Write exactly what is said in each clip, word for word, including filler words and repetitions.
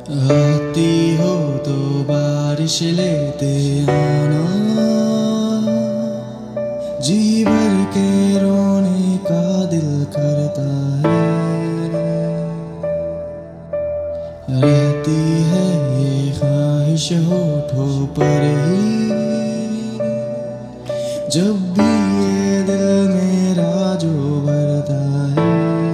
आती हो तो बारिश लेते आना, जी भर के रोने का दिल करता है। रहती है ये ख्वाहिश होठों पर ही, जब भी ये दिल मेरा जो भरता है।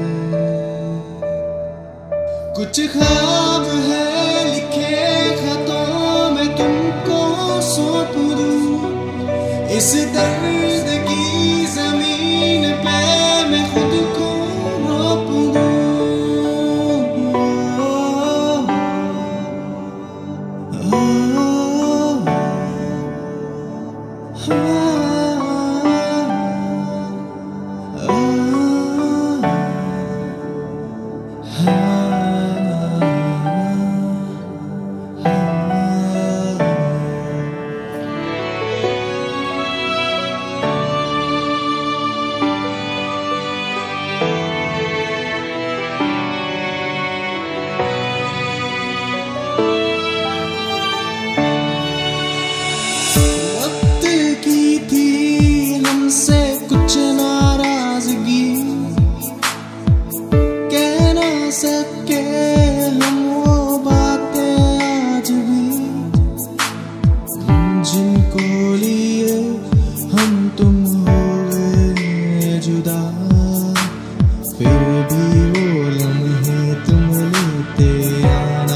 कुछ ख्वाब है लिखे खतों में तुमको सौंप दूं, इस दर्द की जमीन पे मैं खुद को रोप दूं। सके हम वो बातें आज भी, जिनको लिए हम तुम हो गए जुदा, फिर भी वो लम्हे तुम लेते आना।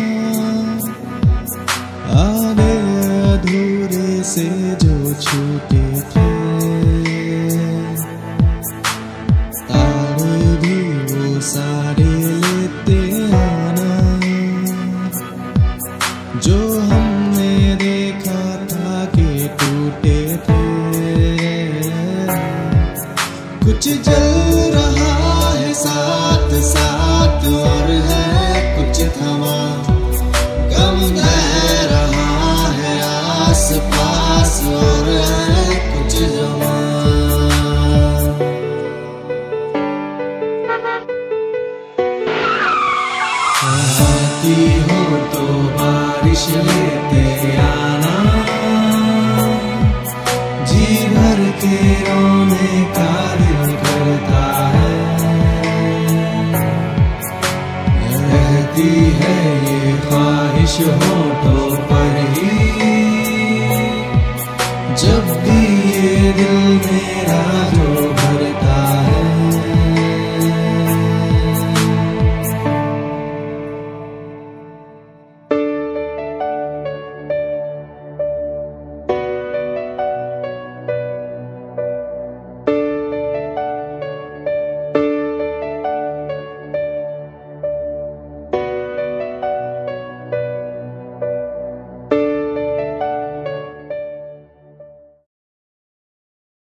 आगे अधूरे से जो छूटे थे तारे भी वो सारे लेते आना, जो हमने देखा था कि टूटे थे। कुछ जल रहा है साथ साथ और है कुछ थमा, गम दे रहा है आस पास और है कुछ जमा। आती हो तो बारिश लेते आना, जी भर के रोने का दिल करता है। रहती है ये ख्वाहिश होठों पर